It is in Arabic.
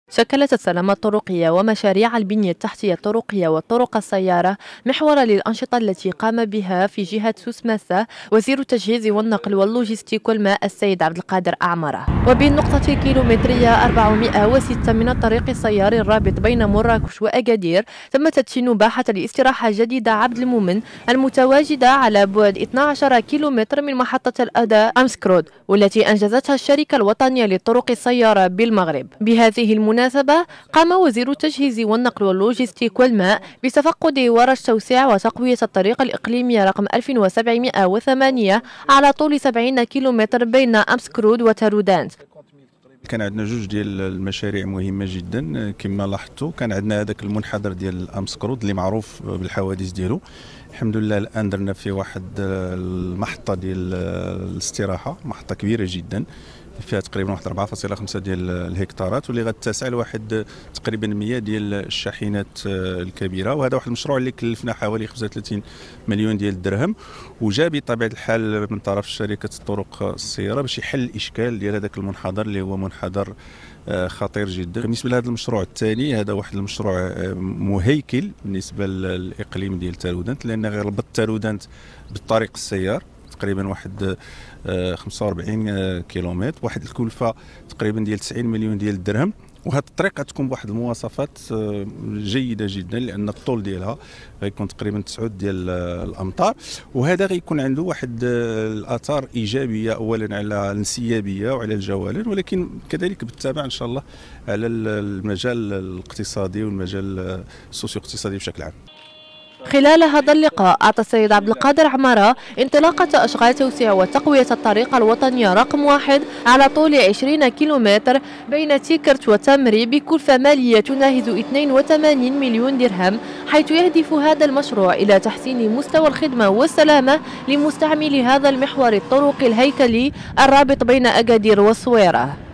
شكلت السلامة الطرقية ومشاريع البنية التحتية الطرقية والطرق السيارة محورا للأنشطة التي قام بها في جهة سوسماسة وزير التجهيز والنقل واللوجستيك والماء السيد عبد القادر أعمرة. وبالنقطة الكيلومترية 406 من الطريق السياري الرابط بين مراكش وأكادير تم تدشين باحة الاستراحة جديدة عبد المؤمن المتواجدة على بعد 12 كيلومتر من محطة الأداء أمسكرود، والتي أنجزتها الشركة الوطنية للطرق السيارة بالمغرب. بهذه المناسبة قام وزير التجهيز والنقل واللوجستيك والماء بتفقد ورش توسيع وتقوية الطريق الإقليمي رقم 1708 على طول 70 كيلومتر بين أمسكرود وتارودانت. كان عندنا جوج ديال المشاريع مهمه جدا كما لاحظتوا. كان عندنا هذاك المنحدر ديال امسكرود اللي معروف بالحوادث ديالو. الحمد لله الان درنا فيه واحد المحطه ديال الاستراحه، محطه كبيره جدا فيها تقريبا واحد 4.5 ديال الهكتارات، واللي غتسع لواحد تقريبا 100 ديال الشاحنات الكبيره. وهذا واحد المشروع اللي كلفنا حوالي 35 مليون ديال الدرهم، وجا بطبيعه الحال من طرف شركه الطرق السياره باش يحل الاشكال ديال هذاك المنحدر اللي هو منحدر خطير جدا. بالنسبه لهذا المشروع الثاني، هذا واحد المشروع مهيكل بالنسبه للاقليم ديال تارودانت، لان غير ربط تارودانت بالطريق السيار تقريبا واحد 45 كيلومتر، واحد الكلفه تقريبا ديال 90 مليون ديال الدرهم. وهذه الطريق غتكون بواحد المواصفات جيده جدا، لان الطول ديالها غيكون تقريبا 9 ديال الامتار، وهذا غيكون عنده واحد الاثار ايجابيه اولا على الانسيابيه وعلى الجولان، ولكن كذلك بالتبع ان شاء الله على المجال الاقتصادي والمجال السوسيو اقتصادي بشكل عام. خلال هذا اللقاء أعطى السيد عبد القادر أعمرة انطلاقة أشغال توسيع وتقوية الطريقة الوطنية رقم 1 على طول 20 كيلومتر بين تيكرت وتمري بكلفة مالية تناهز 82 مليون درهم، حيث يهدف هذا المشروع إلى تحسين مستوى الخدمة والسلامة لمستعملي هذا المحور الطرقي الهيكلي الرابط بين أكادير والصويرة.